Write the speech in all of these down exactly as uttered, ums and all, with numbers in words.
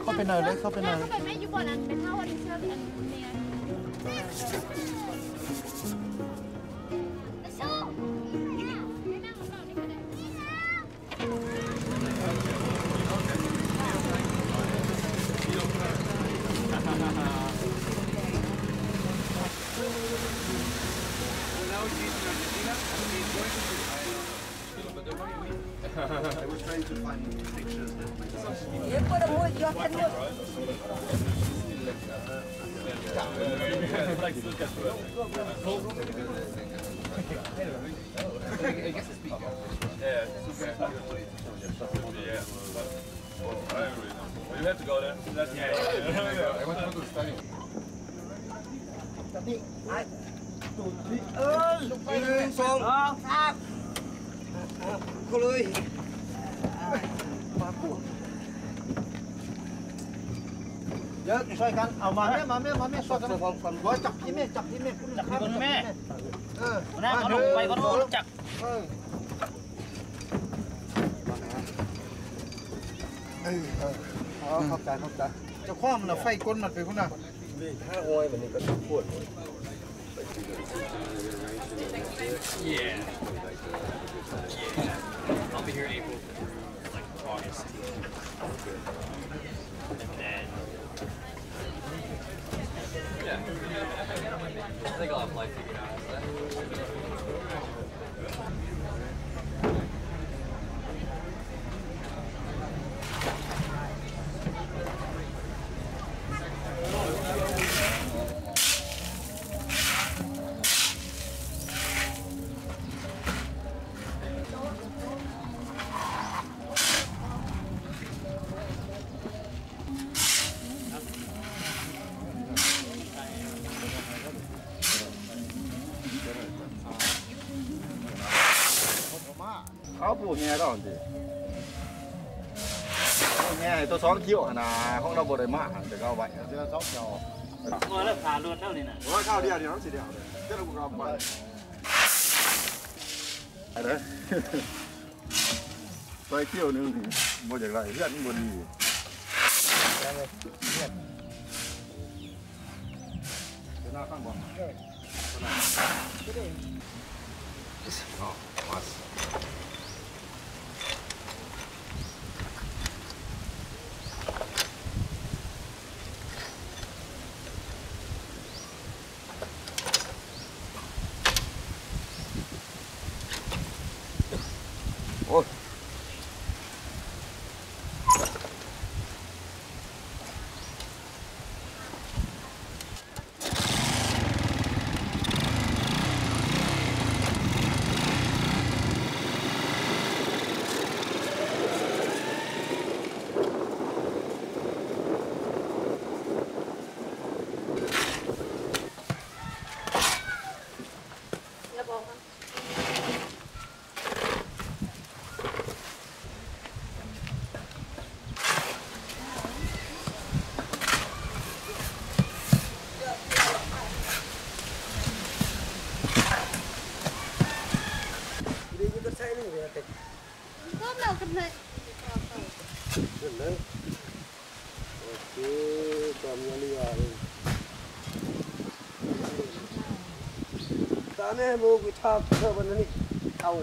เข้าไปหน่อยเลยเข้าไปหน่อยเข้าไปไม่อยู่บนนั้นเป็นเท่าวันนี้เชื่ออันเนี่ย I was trying to find pictures that Dia pun dah muat, dia akan muat. I guess it's big. Yeah, yeah. Well, I don't really know. You have to go there. That's yeah. I want to go to the stadium. Tapi, ai tu đi ơi, đi xong.ครับกูเลยมาปูเยอะช่วยกันเอามาแม่มาแม่มาแม่ช่วยกันหัวจับพี่แม่จับพี่แม่จับพี่แม่เออมาเอาลงไปก็ต้องจับเออเออเออเข้าใจเข้าใจจะคว้ามันไฟก้นมันไปคุณน่ะถ้าโอยแบบนี้ก็ปวด Yeah. Yeah. I'll be here in April, like August. And then, yeah. I think I'll have life figured out after that. เขาปลูกแง่ก็ดีแง่ตัวสองคิ้วนะห้องเราบริมาแต่ก็ไหวที่เราสองเดียวตัวเริ่มขาลวดเท่านี้นะโอ้ยข้าวเดียวเดียวสิเดียวเลยเจ้าเราบุกเอาไปอะไรตัวคิ้วนึงบริอะไรเพื่อนบริจะน่าข้างบนอ๋อมาโอ้ยก็เรากันเลย Oke, kami lihat. Tanah mau kita apa benda ni? Tahu.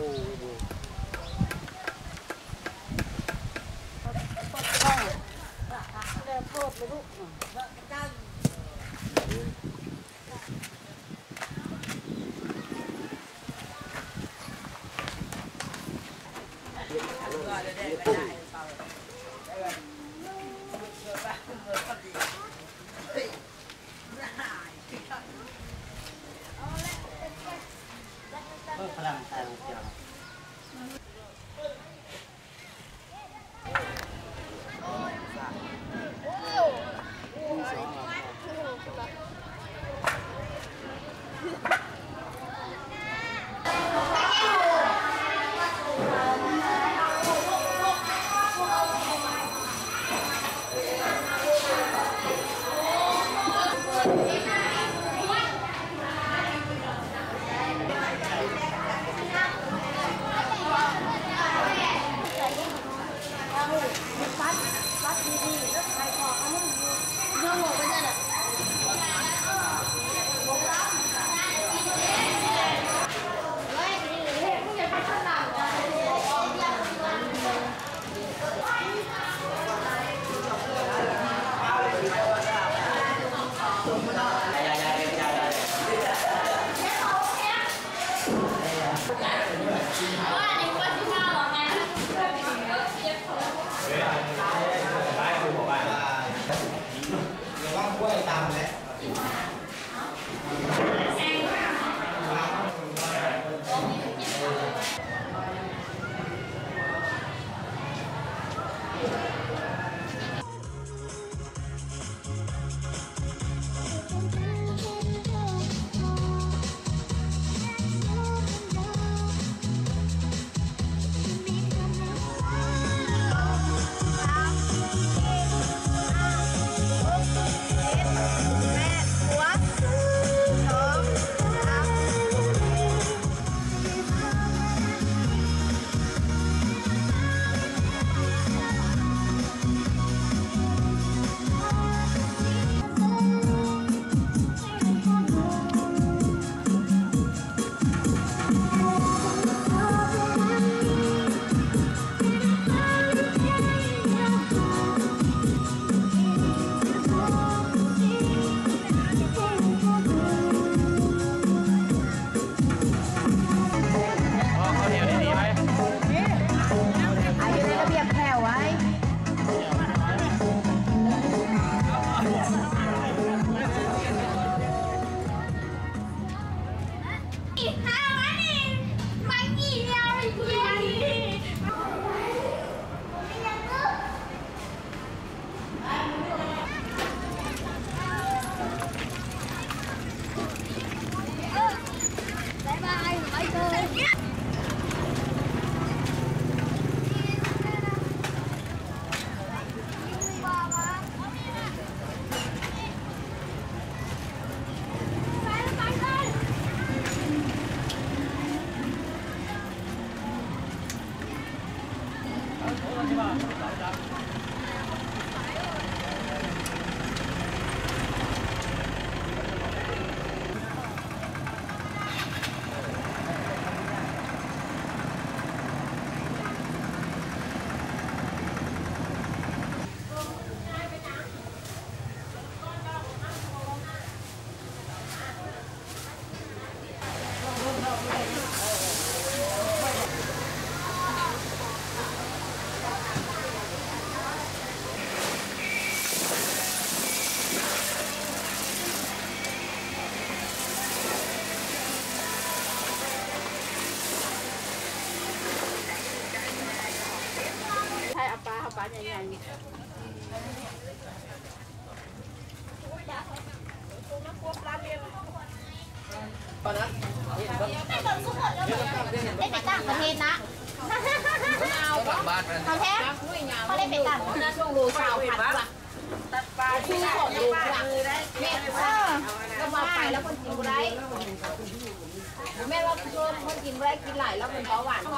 ได้ไปต่างประเทศนะเอาเขาแท้เขาได้ไปต่างประเทศช่วงรูสาวพันกว่าชื่อของรูกว่าแม่เออก็มาไปแล้วคนกินไรแม่ว่าคนกินไรกินไหลแล้วเป็นเบาหวาน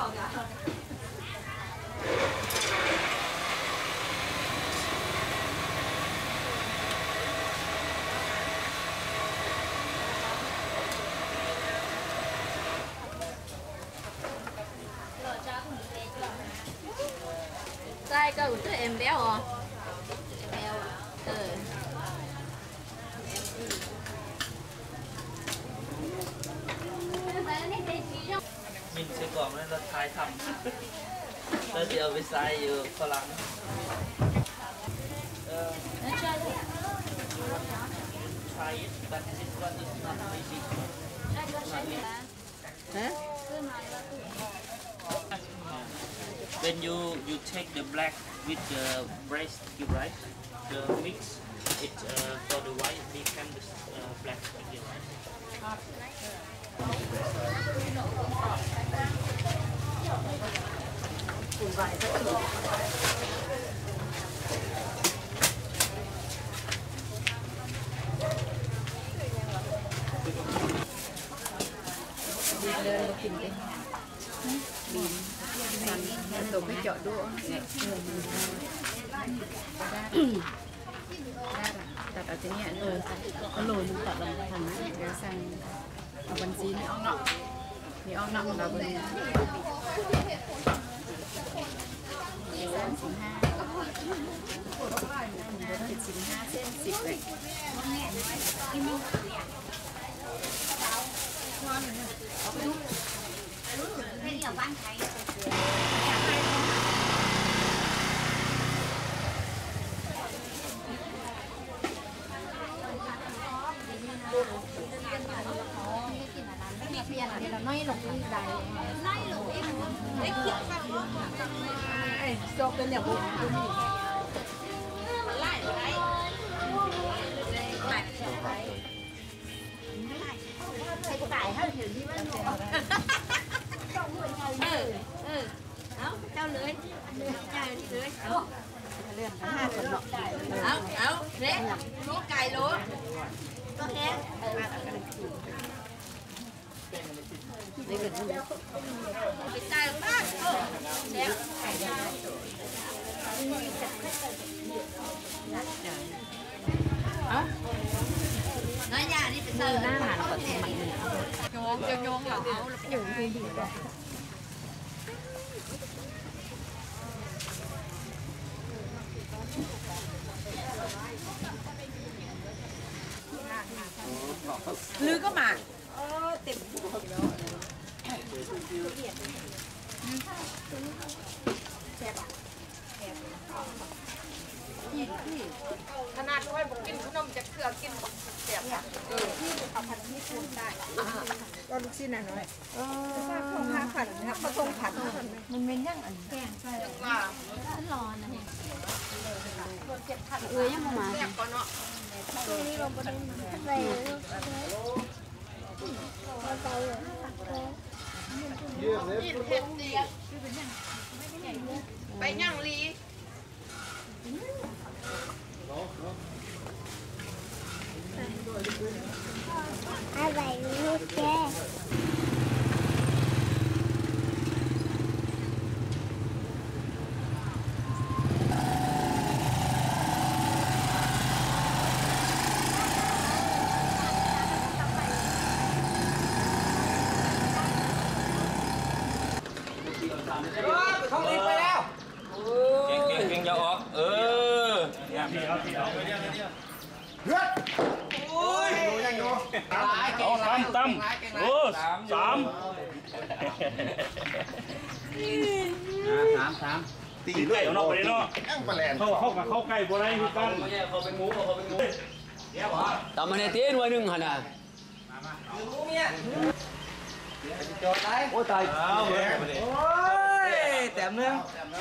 ใช่ก็อุ่นเอ็มแล้วเหรอเอ็มเออมินซื้อกล่องแล้วเราทายทำแล้วเดี๋ยวไปใส่อยู่ฝรั่งเออใช่บัตรสิบวันอีกหน่อยสิฮะWhen you you take the black with the breast, you right? The mix it uh, for the white become the uh, black again. tổ cái chợ đũaตัดเอาที่นี่เออก็โรยตัดลงทางนั้นเดี๋ยวสั่งเอาบัญชีนี่อ้อมนอกนี่อ้อมนอกเราเป็นสามสิบห้าเจ็ดสิบห้าเส้นสิบเลยไม่เหลือบ้านใครน้อยลงอีกได้น้อยลงอีกเล็กคิดแบบไอ้โจเป็นอย่างบุญมันไล่ไล่ไล่ใส่ไก่ให้เห็นที่มันเออเออเอาเจ้าเลยเจ้าเลยเอาเลื่อนห้าคนเนาะเอาเอาเด็กลูกไก่ลูกก็แค่นี่เป็นผู้ไปตายบ้านเด็กน้อยยานี่เป็นเซอร์หน้าหลานก่อนที่มันโยงจะโยงเหรอเอาอยู่ดีดีกว่าลือก็มาเออเต็มขนาดค่อยบอกกินขนมจะเกลือกินเสียบเออที่เอาผัดที่ปูนได้ก็ลูกชิ้นน้อยเออถ้าข้าวผัดนะครับผสมผัดมันเป็นยังอันแกงใช่ว่าฉันรอนะเนี่ยเอ้ยยังมาแซ่บก่อนเนาะตรงนี้เราไม่ได้ใส่ยินเผ็ดเดียไปย่างลีอะไรลูกแกเก่งเก่งเก่งอย่าออกเออตั้มตั้มโอ้สามสามสามตีเรื่อยเนาะไปเนาะเข้าเข้ากับเข้าใกล้บ่ได้คือกันเขาเป็นหมูเขาเป็นหมูตำมันในเตี้ยหน่วยหนึ่งขนาดโอ้ตายโอ้ยแต้มนึง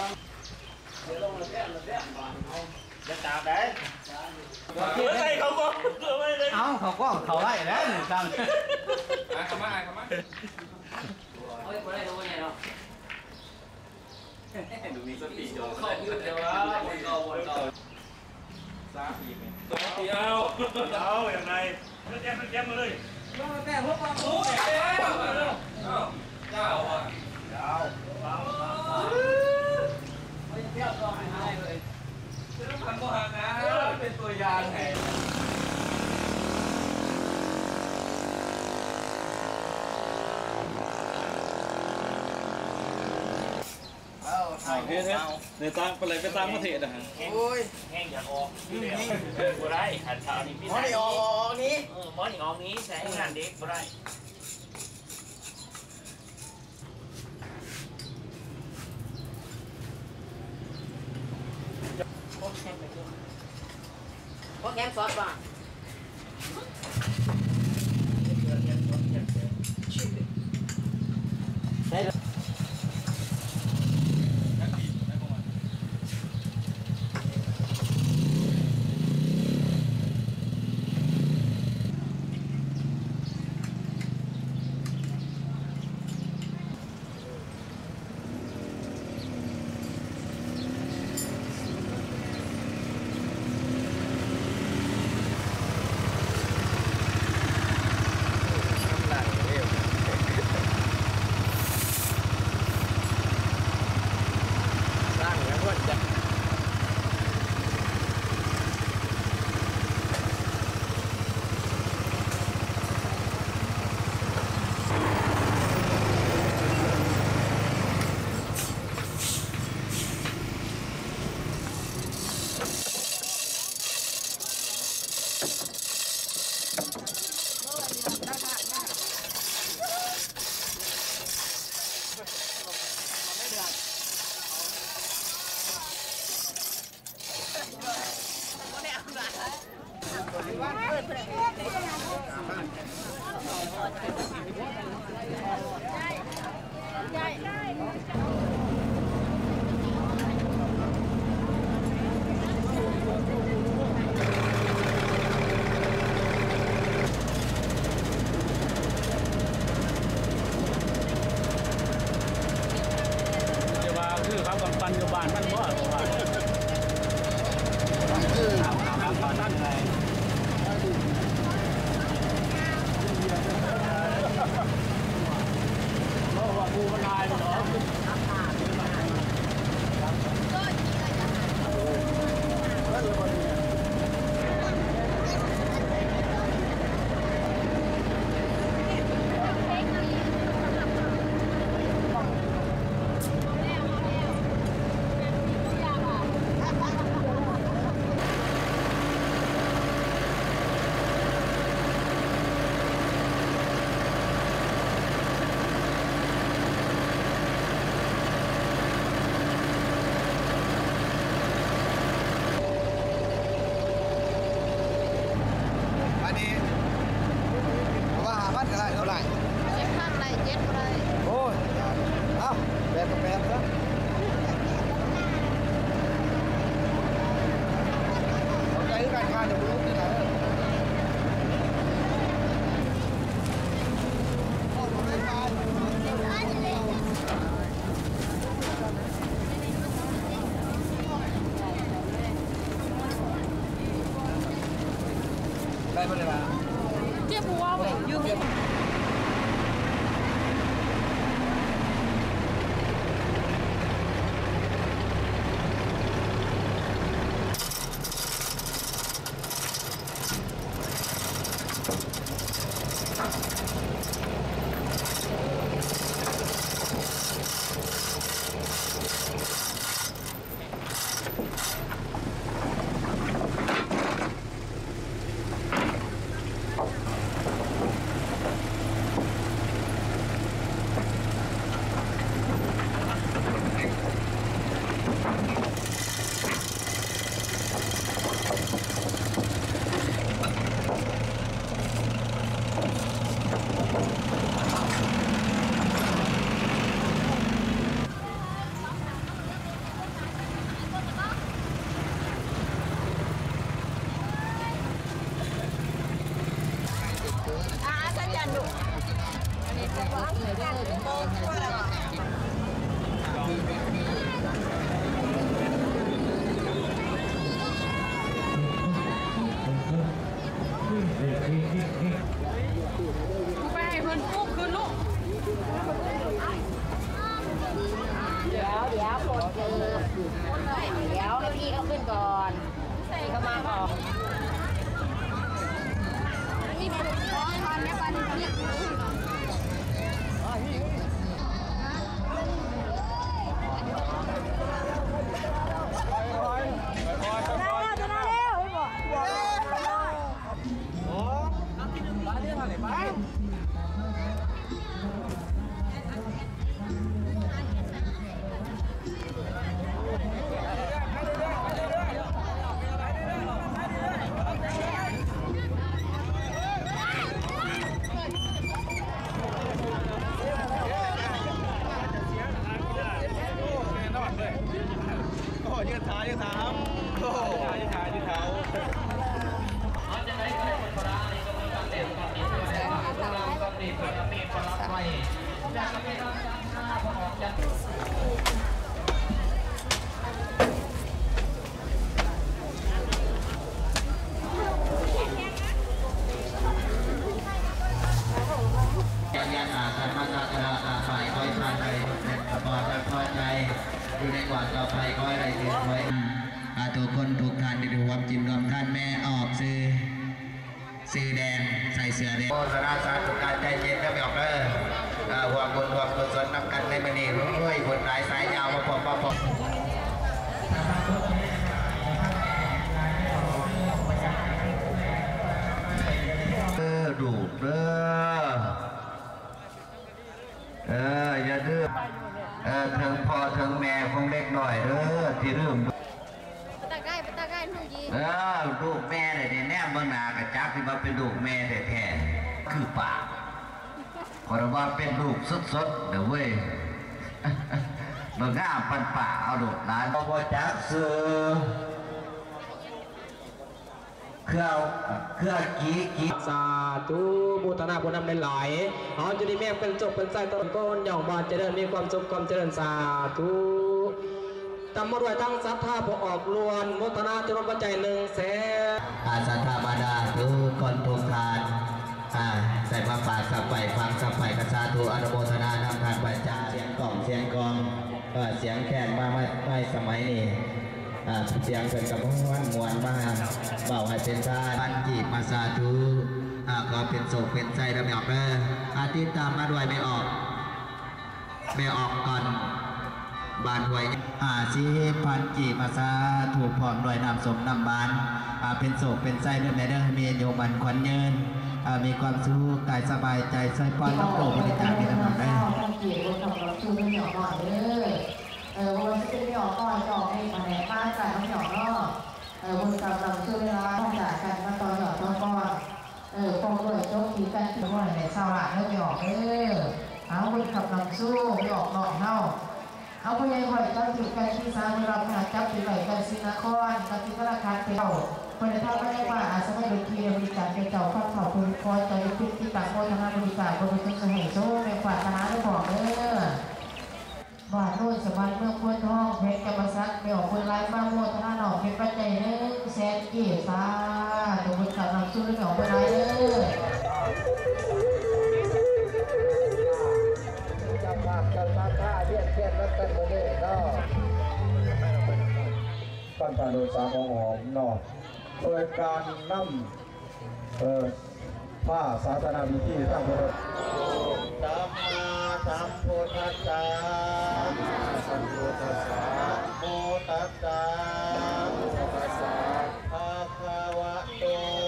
จะจับได้เฮ้ยเขาก็เอ้าเขาก็เขาไล่แล้วหนึ่งคำเขามาเขามาเฮ้ยคนไหนรู้ไงเนาะดูมีสติจอเขาอยู่แต่ว่าวนเก่าวนเก่าสามปีไหมตัวตีเอาเอาอย่างไรแย้มแย้มมาเลยแต่พวกเราโอ้ยเจ้าเจ้าอ่ะเจ้าไม่เที่ยวตัวหายให้เลยต้องทำโมหันนะเป็นตัวอย่างไงเฮ้ยในต่างไปเลยไปต่างประเทศนะฮะโอ้ยแห้งอยากออกบ่ได้หันเท้านี่พี่ได้ออกนี้เออมอนี่ออกนี้ใช้งานเด็กบ่ได้พวกแกงซอสป่ะใช่เลยไปให้เพิ่นปุ๊บคืนลูกเดี๋ยวเดี๋ยวปลดเลยเดี๋ยวให้พี่เขาขึ้นก่อนพี่เขามาก่อนนี่เป็นร้อยวันเนี่ยวันนี้ยืดเท้ายืดเท้าโอ้ยืดเท้ายืดเท้ายังยังอาสามาตาตาอาฝ่ายคอยพานไปปลอดพอใจอยู่ในกว่าต่อไปคอยอะไรเสียไว้ทุกคนทุกท่านที่ดูความจริงรวมท่านแม่ออกซื้อซื้อแดงใส่เสื้อแดงโฆษณาสาธุการใจเย็นก็ไม่ออกเลยห่วงบุญห่วงกุศลนำกันในมันนี่รวยบุญหลายสายยาวมาพอพอพอเออดูเด้อเอออย่าดื้อเออถึงพ่อถึงแม่คงเล็กหน่อยเด้อที่ลืมตาใกล้ตาใกล้ลูกยีเออลูกแม่เลยเนี่ยแนมเมืองนากระจักที่มาเป็นลูกแม่แท้ๆคือป่าขอรับว่าเป็นลูกสดๆเดี๋ยวเว้ยเมื่อง่าปันป่าเอาโดดร้านบ่จักซื้อเครื่องเครื่องกีกีสาธุบูตนาบุญนำในหลายเอาจุดีแม่เป็นจบเป็นใจต้นก้นหย่องบานเจริญมีความสุขความเจริญสาธุตำมาด้วยทั้งศรัทธาผู้ออกล้วนมุตนาจรปัจจัยหนึ่งแสนอาศรัทธาบาดาทุกคนทุกทานใส่ความปากสับไปฟังสับไปกระซาทูอนุโมทนานำทานปัจจัยเสียงกล่องเสียงกองเสียงแคนมาไม่สมัยนี้เสียงเป็นกับม้วนมวนมาเบาให้เป็นท่าปันจีมาสาธุก็เป็นโศกเป็นใจระไม่ออกเลยอาทิตย์ตามมาด้วยไม่ออกไม่ออกก่อนบานหวยอาชีพันจีมาซาถูกพร้อมด้วยนำสมนำบานเป็นโศกเป็นใจเรื่องในเรื่องมีโยมันควันเยินมีความสุขกายสบายใจใส่ป้อนน้ำโตบริจาคในน้ำมันได้พันจีคนขับรถชูไม่หยอกหน่อยเลยเออวันที่ไม่หยอกก็หยอกเองมาแหนป้าจ่ายต้องหยอกเนาะเออวันกำลังช่วยเวลาต้องจ่ายกันมาตอนหยอกตอนก้อนเออพอเลยโจ๊กทีกันที่ว่าไหนสาวะเริ่มหยอกเออเอาวันกำลังสู้หยอกหน่อยเนาะเอาพยายามตั้งจุดการที่สร้างเราขนาดจับจุดไหนกันสินะครกันที่ธนาคารเก่าคนในท่าไม่ได้ว่าอาจจะไม่เป็นทีบริการเป็นเก่าข้าวเผาคุณคอยใจพิษที่ต่างโมทนาบริการบริการเสน่ห์โซ่ในขวัญธนาได้บอกเออบาดด้วยสบายเมื่อพ้นท้องเพชรกรรมสักไม่ออกคนไร้บ้าโมทนาหนอกเพชรปัจจัยเนื้อแซนเกียร์ซ่าตัวบริการนำสู้ไม่ออกคนไร้เนื้อจับปากกันมาท่าเรียกแค่รักกันโมเดลก็ปั้นปลาโดยสามหอมนอกโดยการนำเอ่อผ้าสาธารณวิธีตั้งบนสัมมาสัมพุทธัสสะสัมพุทธัสสะโมตัสสะโมตัสสะภะคะวะโต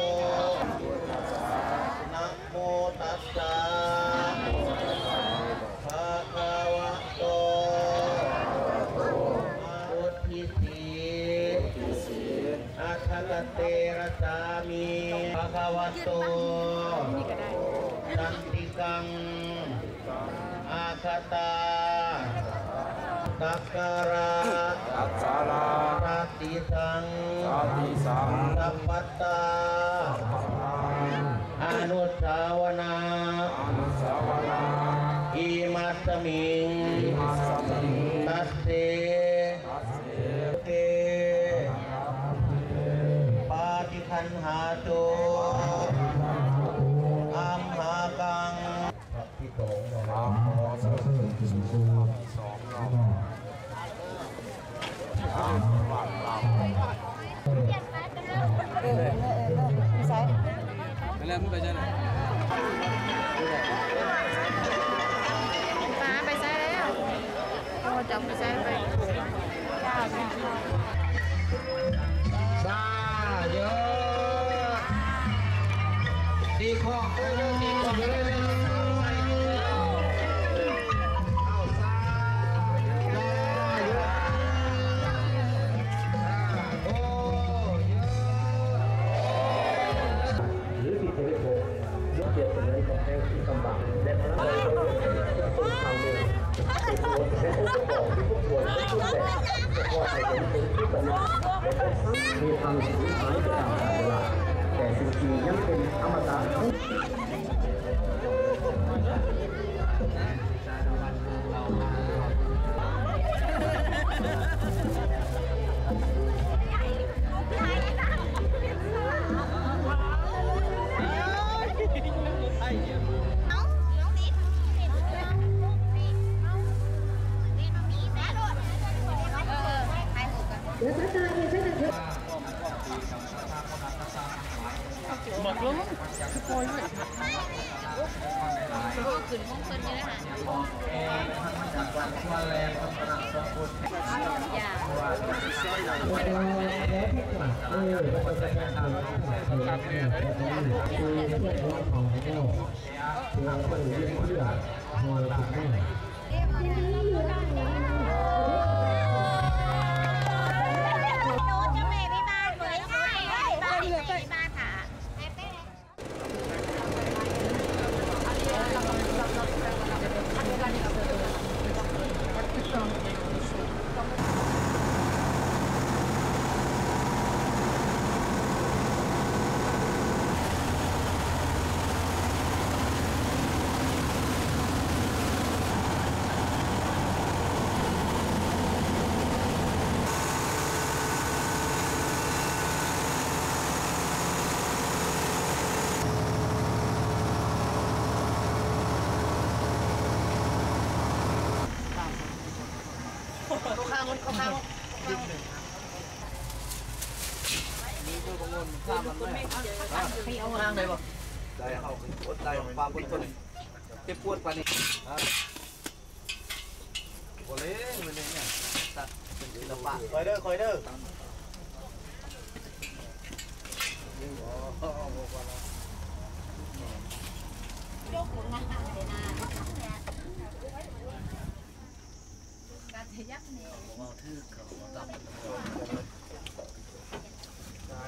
นะโมตัสสะภะคะวะโตอุทิสีอัคคเตระสามิภะคะวะโตสันติกังอาคาตาตักการะตักการะราติสังราติสังสัพพัตตาอนุสาวนาอนุสาวนาอิมัสมิงตัสเสเตปาติคันหาโตอัมหากังที่โตนะครับสองรอบบ้านเราใช่แล้วมึงไปใช่ไหมมาไปใช้แล้วโอ้จับไปใช้ไปซาเยอะดีข้อเยอะดีข้อเยอะมีความสูญหายไปตามกาลเวลาแต่สิ่งที่ยังเป็นอมตะหมดแล้วมั้งทุกคนเลยขึ้นห้องเพิ่นยังได้หาข้างมันข้างนี่คือประมวลข้ามมันไม่ให้เอาข้างเลยบ่ได้เอาอดได้ความอดทนเจ็บปวดปานนี้โอ้เล่มันเนี่ยตัดเป็นศิลปะคอยเด้อคอยเด้อยกมือหน้าเลยนะการเทียบเนี่ยมาถือเขาตับได้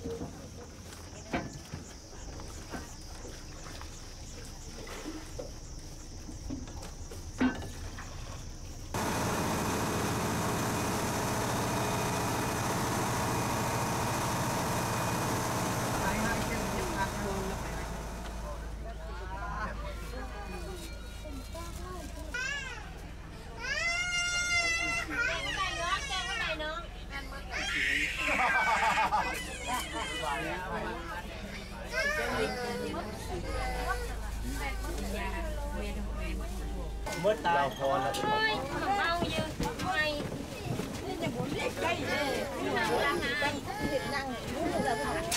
เมื่อตายพอแล้วเมาเยอะไม่นี่จะบุญเด็กใกล้เลยนั่งนั่งนั่งนั่งรู้แล้วผ่าน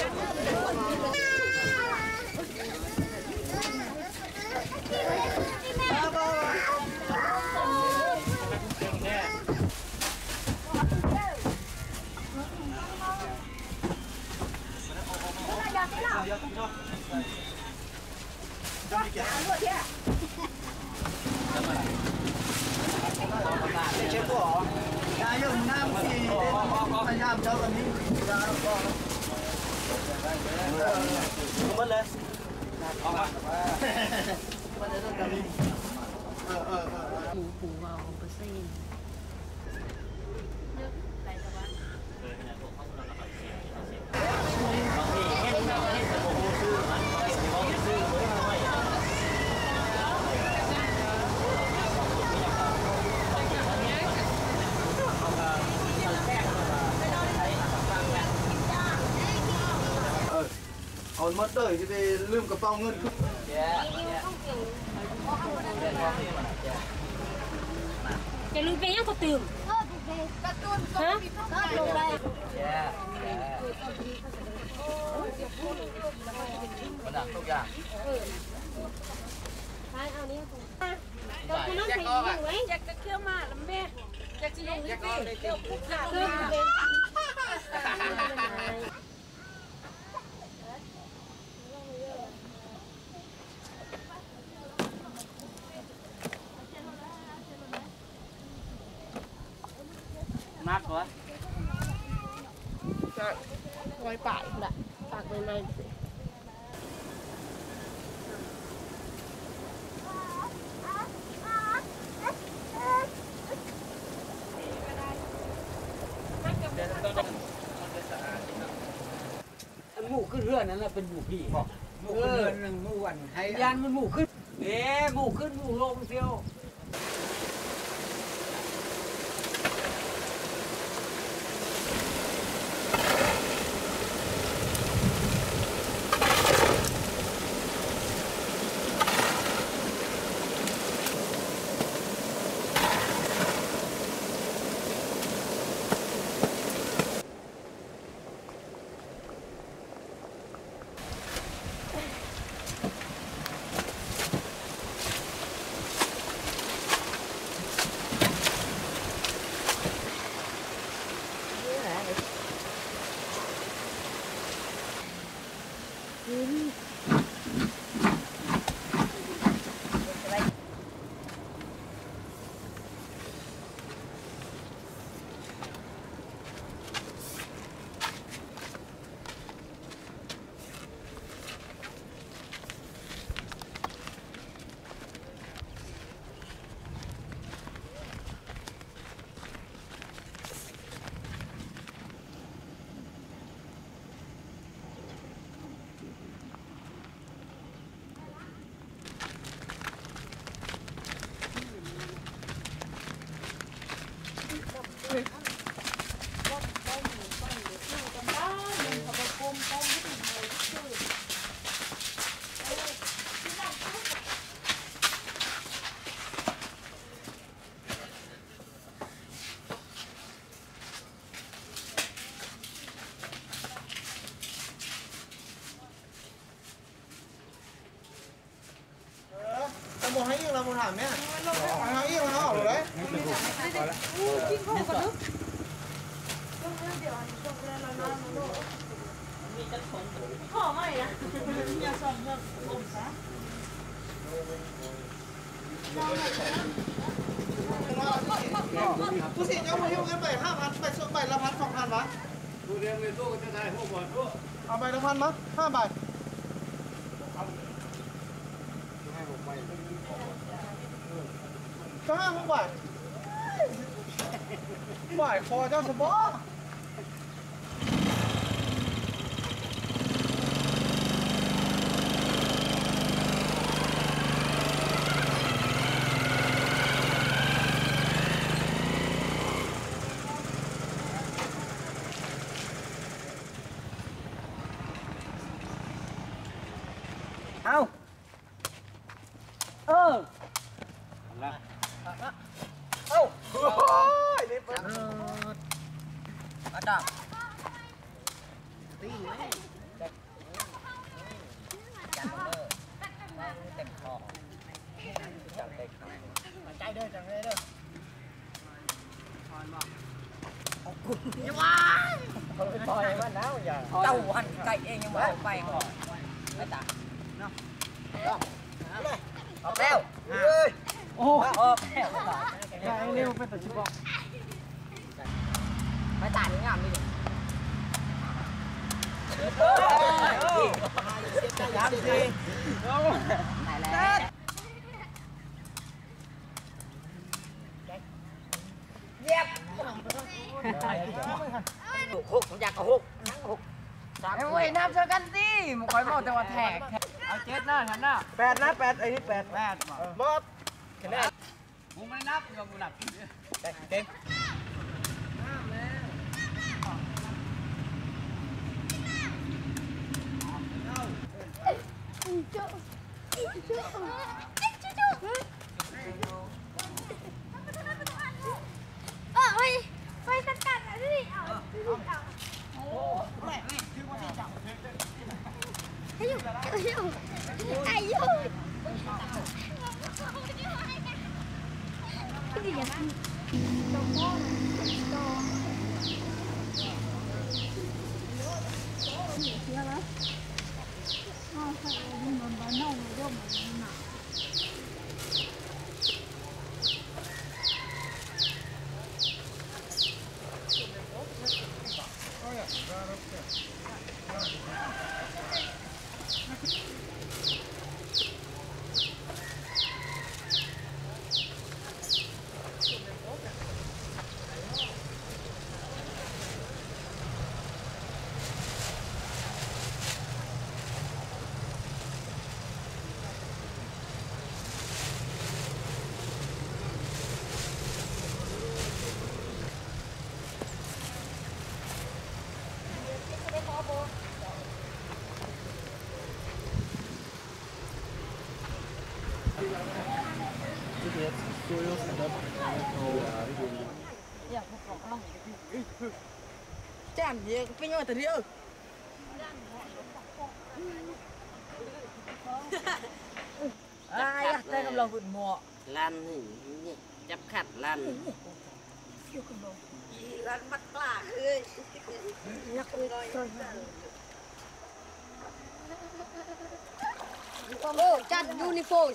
เช็คตัวยาอยู่หน้าสี่พยายามเจ้ากันนี้ยาแล้วก็หมดเลยออกมามันจะต้องกันนี้เออเออปูปูเอาไปซีเอาหมดเลยจะไปลืมกระเป๋าเงินจะลืมไปยังก็ตื่มฮะลงไปมันหนักทุกอย่างไปเอานี้ก็คือน้องใส่ยิงไว้อยากจะเคี่ยวมาแล้วแม่อยากจะลงนี่สิเดี๋ยวคุกขาขึ้นมากกว่าจะไว้ปากละปากใหม่ๆสิหมูขึ้นเรือนั่นแหละเป็นหมูพี่หมูขึ้นเรือหนึ่งหมูวันให้ยันมันหมูขึ้นเอ๊ะหมูขึ้นหมูลงเซียวโมให้ยิ่งเราโมถามเนี่ยให้ยิ่งเราออกเลยกินข้าวกันนึกข้อไม่นะอย่าสอนแบบผมซะผู้สิเจ้าผู้หิ้วเงินไปห้าพันไปส่งใบละพันสองพันวะผู้เรียนในตู้ก็จะได้พวกบอลตู้เอาใบละพันมั้งห้าใบก็ห้าหกบาทบ่ายคอเจ้าสบอเอาเออเอาโอ้ยรีบไปอาจารย์ตีเลยจับจับเลยเต็มคอจับเต็มคอใจเด้อจังเลยเด้อถอนบอกอย่าว่าถอยมันแล้วอย่าเต้าหันไก่เองยังไม่ไปหอไม่ตาเนาะออกแล้วโอ้ออกแล้วเร็วเป็นตัวชิบบอกไม่ตายนี่งามนี่ดิยามสิไหนแล้วเย็บหกผมอยากเอาหกนั่งหกไอ้เว้ยนับเท่ากันสิมึงคอยบอกแต่ว่าแทกเอาเจ็ดหน้าฉันหน้าแปดนะแปดไอ้นี่แปดแปดบอสแค่นั้นมึงไม่นับมึงกูนับเต็มเออไปไปกันกันอะไรนี่เอาโอ้แม่คือว่าที่จับอายุอายุอายุนี่ยังตรงนู้นตรงนี่เชื่อไหมอ๋อใช่มันมันบ้านนอกมันย่อมมันหนาChạm gì cái nhau từ riêu ai à đây cầm lòng vụt mọ lan thì chấp khặt lan lan bắt lạ ơi nhắc ơi ô chặt uniform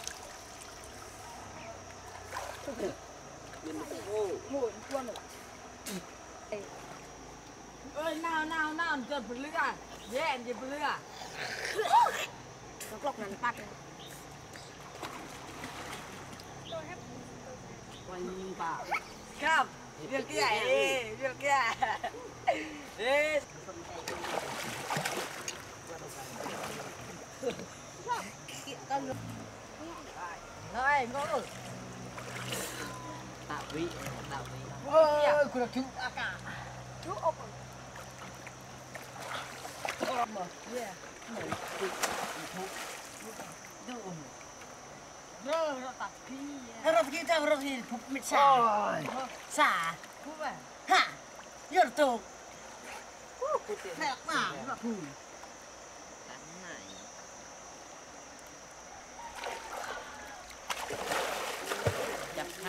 một con ơi nào nào nào chợt bự lưỡi à dễ gì bự lưỡi à nó lọc nắn bắt quanh bà không việc kia đi việc kia đi này ngon rồi tạo vị tạo vị ôi cô đặc chú à cả chú ốc mà yeah này rồi nó tập khi nó khi ta nó khi phục mệt xả xả hả giờ tụ nè mà nó phù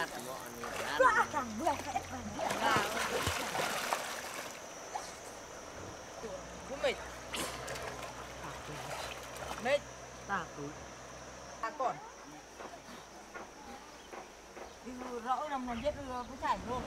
ตาตุตาก่อนคือrõ nằm nằm giết cái chảy luôn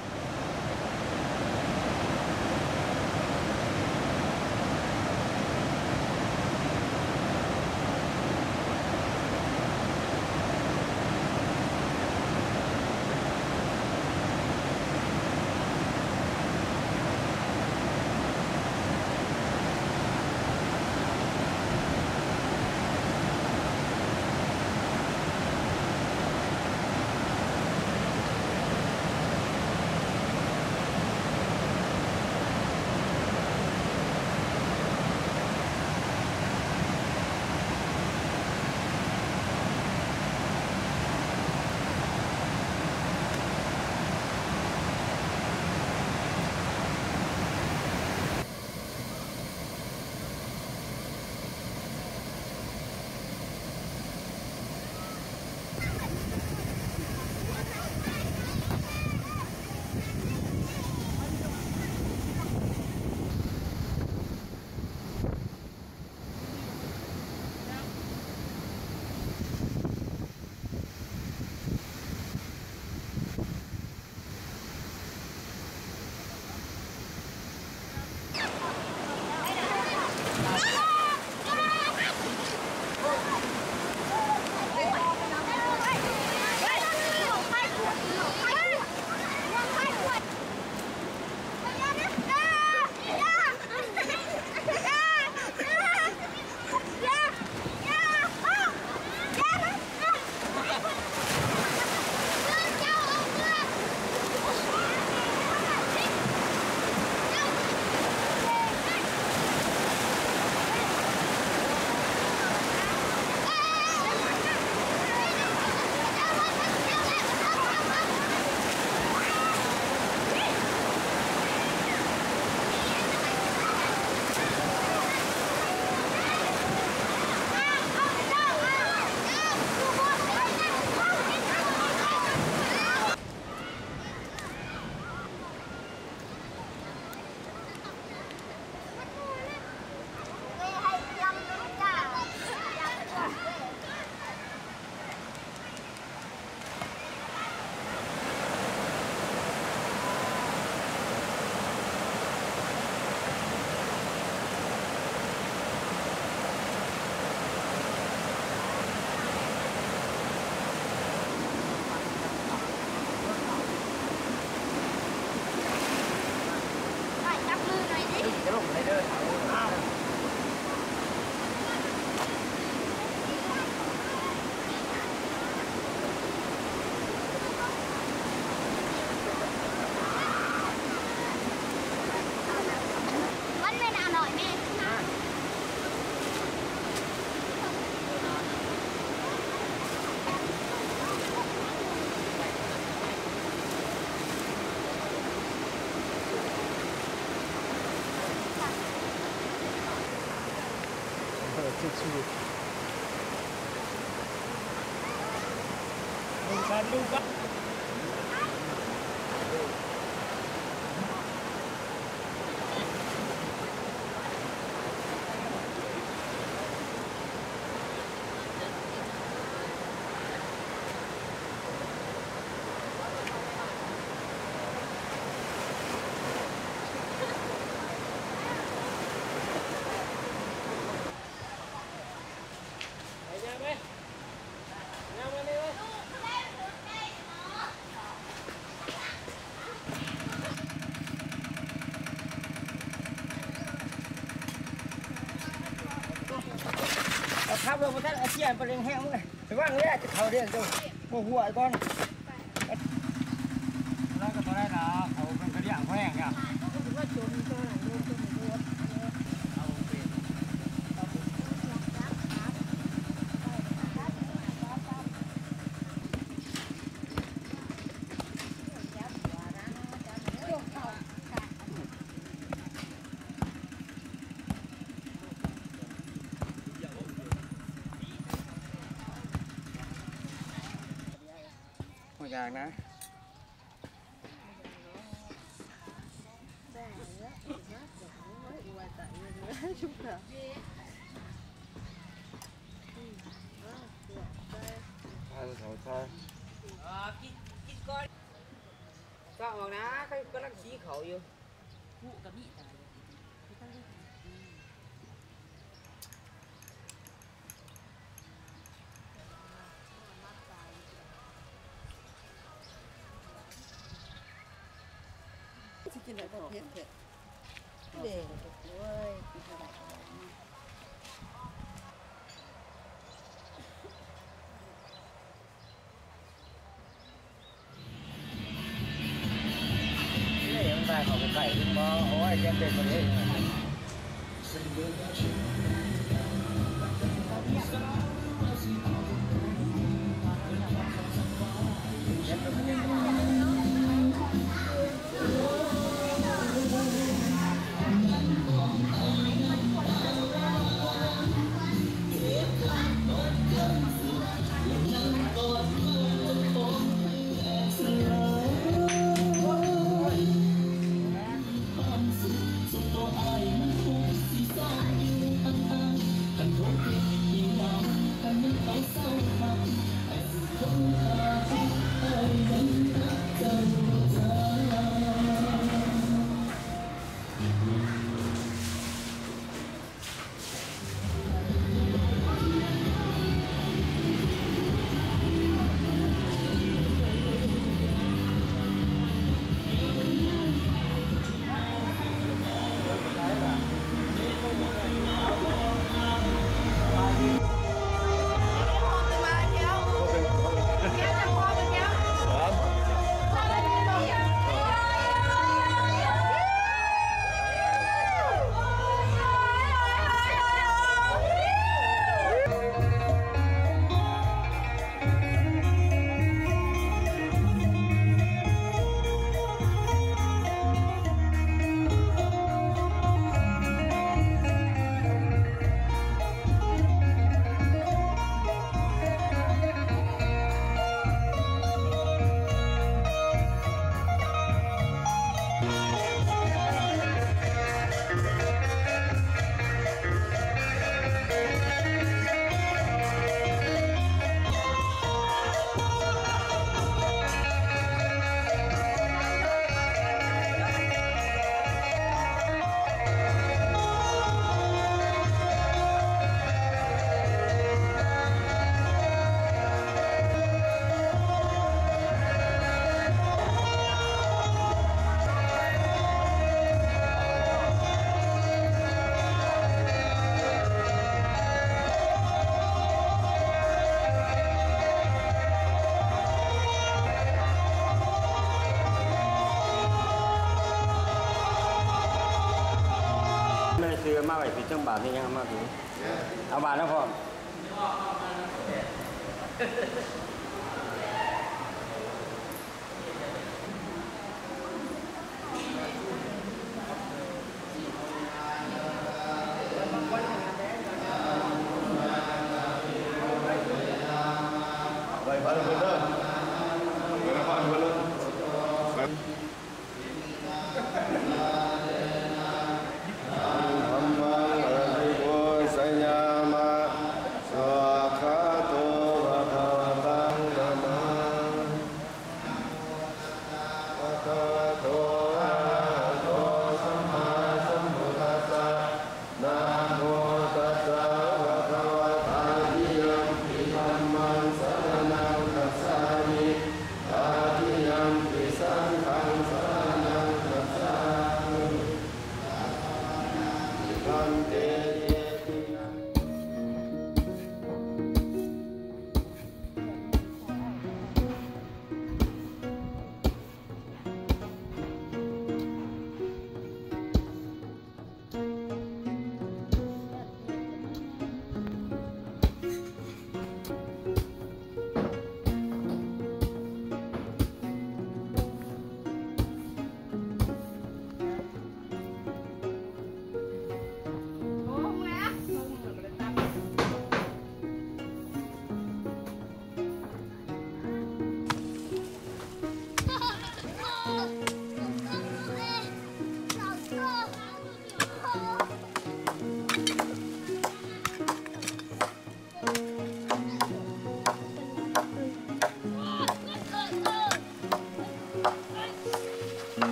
lupa. Tháp rồi một tháp ở trên bên heo này, cái băng đấyจะเขาเรียนดูหัวหัวก้อนแล้วก็ตัวได้นะเขาเป็นกระเดี่ยงแห้งเนี่ยหอย่างนะใช่ใช่ใช่กินกินก่อนก็ออกนะก็กำลังชี้เขาอยู่ผู้กับนี่ตายที่กินอะไรก็เผ็ดเผ็ดเด็กด้วยกินอะไรไก่ของไก่ขึ้นมาโอ้ยแกเป็นคนนี้ซื้อมาไว้ปิดจังบาทนี่ยังมาถึงเอาบาทแล้วพอไปไปเลยเด้อไปไปไปเลยสัญญามาสวากขาโตภะคะวะตา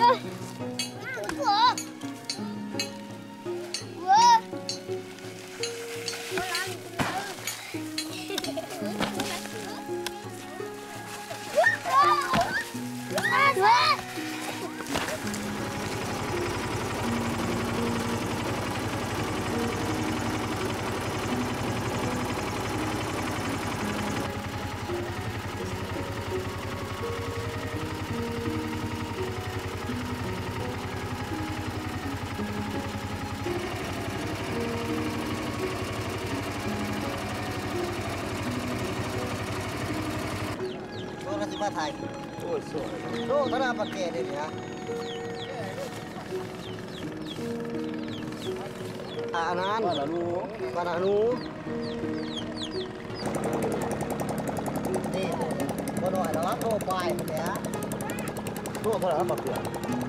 มาไทยโอ้สวยโอ้ธนาปากเกตเลยนะอานันต์ปานานูปานานูนี่ก็หน่อยแล้วโทรไปเนี่ยโทรเพราะอะไรมาเปลี่ยน